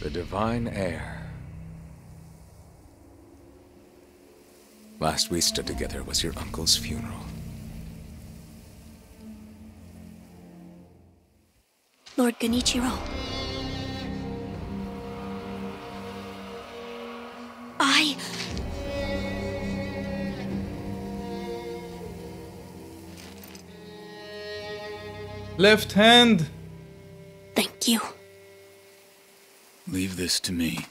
The divine heir. Last we stood together was your uncle's funeral. Lord Genichiro. Left hand. Thank you. Leave this to me.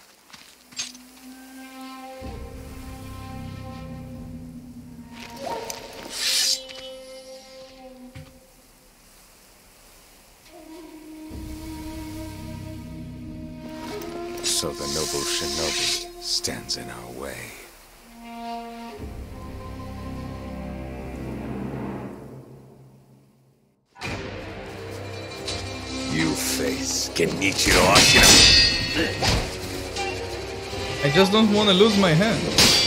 So the noble shinobi stands in our way. You face Genichiro Ashina. I just don't want to lose my hand.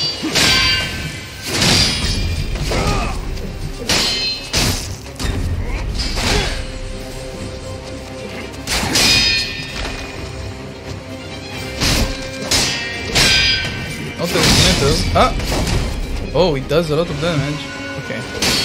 Not that it matters. Ah! Oh, it does a lot of damage. Okay.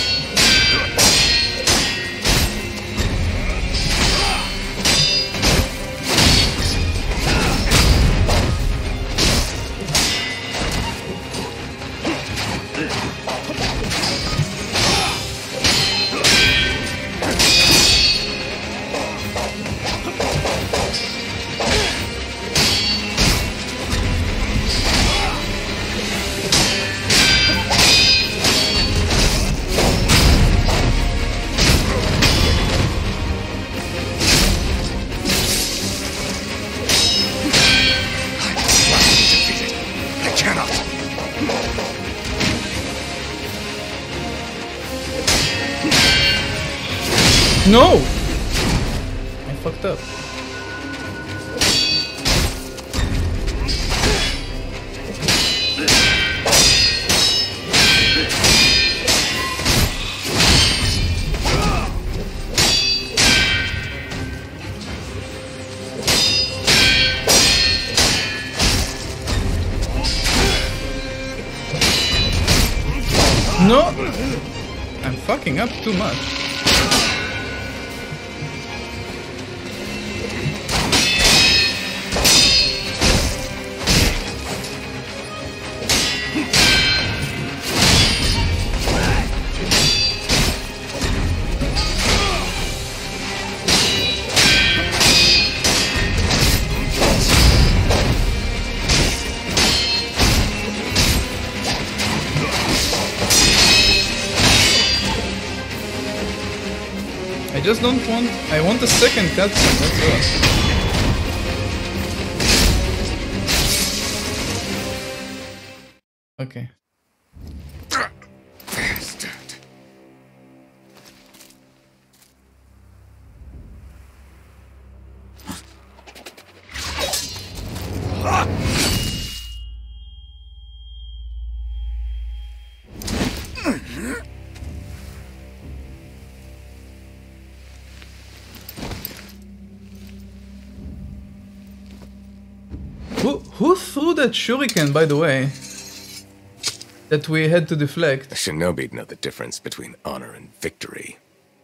No! I fucked up. No! I'm fucking up too much. I just don't want... I want a second cutscene, that's all. Okay. Bastard. Who threw that shuriken, by the way? That we had to deflect. A shinobi'd know the difference between honor and victory.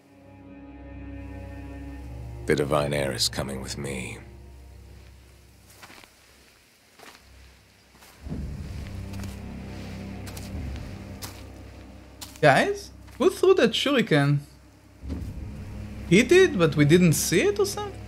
The divine heir is coming with me. Guys? Who threw that shuriken? He did, but we didn't see it or something?